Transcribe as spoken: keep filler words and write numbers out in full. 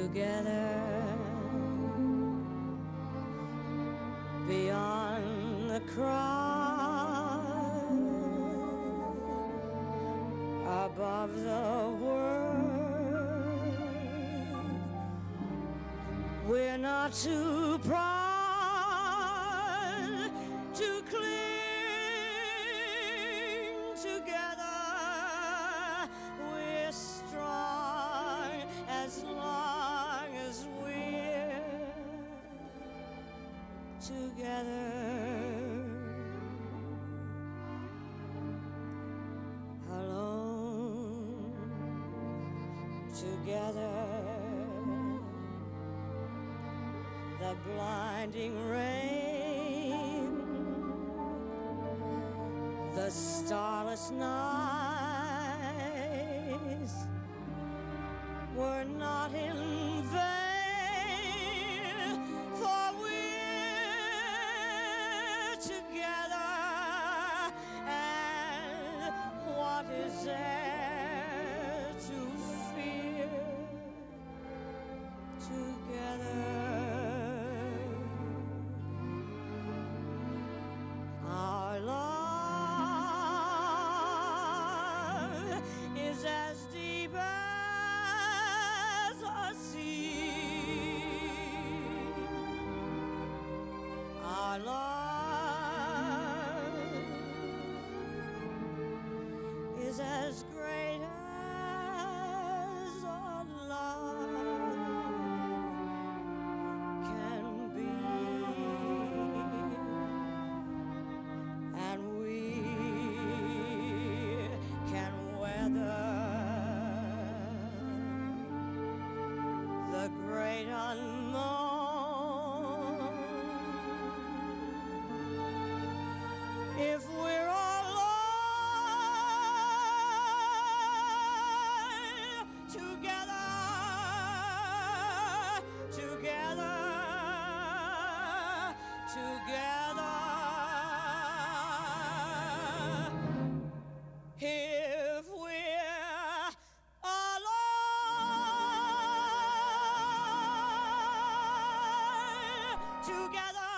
together beyond the crowd, above the world. We're not too proud to cling together. We're strong as long as we're together. Alone together, the blinding rain, the starless nights were not in vain, for we're together, and what is there to fear together? Our love is as deep as a sea. Our love is as great as our love can be. And we can weather the great unknown if we're alive together, together, together. If we're alive together.